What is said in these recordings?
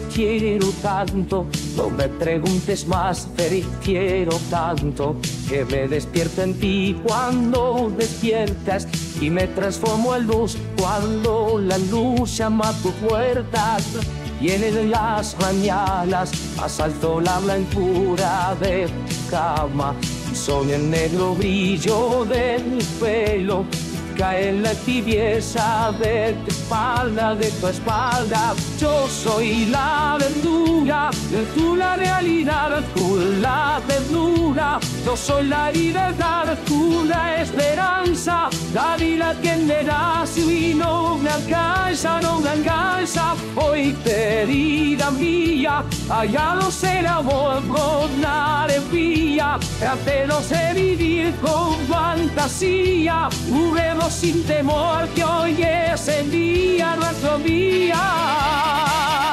quiero tanto, no me preguntes más, quiero tanto que me despierto en ti cuando despiertas y me transformo en luz cuando la luz llama a tu puerta. Vienen las mañanas, asalto la blancura de tu cama, soy el negro brillo de mi pelo, cae en la tibieza de tu espalda, de tu espalda. Yo soy la verdura, tú la realidad, tú la ternura. Yo soy la libertad, tú la esperanza, la vida que me das y no me alcanza, no me alcanza. Hoy querida mía, hallados el amor con alegría, te lo sé vivir con fantasía, juguemos sin temor que hoy es el día, nuestro día.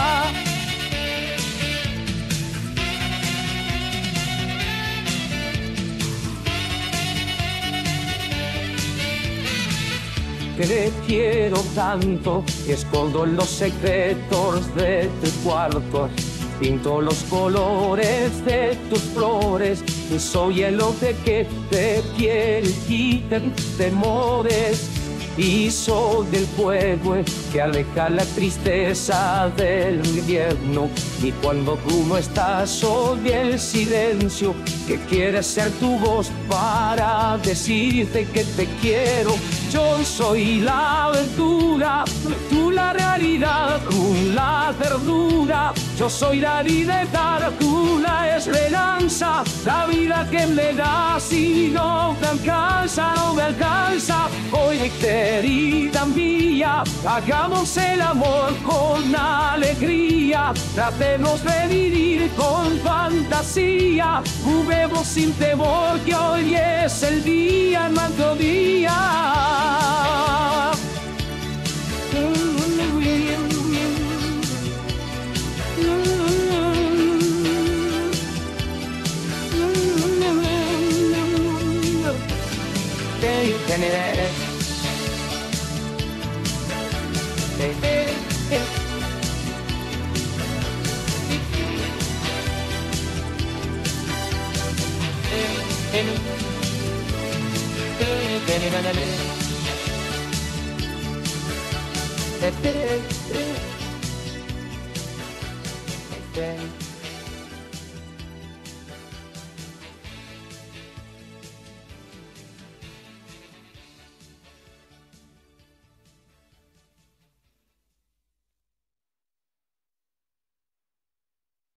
Que te quiero tanto, que escondo los secretos de tu cuarto, pinto los colores de tus flores, y soy el hombre que te quiere y quita tus temores, y soy del fuego que aleja la tristeza del invierno, y cuando tú no estás soy el silencio que quiere ser tu voz para decirte que te quiero. Yo soy la aventura, tú la realidad, tú la ternura. Yo soy la libertad, tú la esperanza, la vida que me das y no me alcanza, no me alcanza. Hoy querida mía, hagamos el amor con alegría, tratemos de vivir con fantasía, juguemos sin temor que hoy es el día, nuestro día.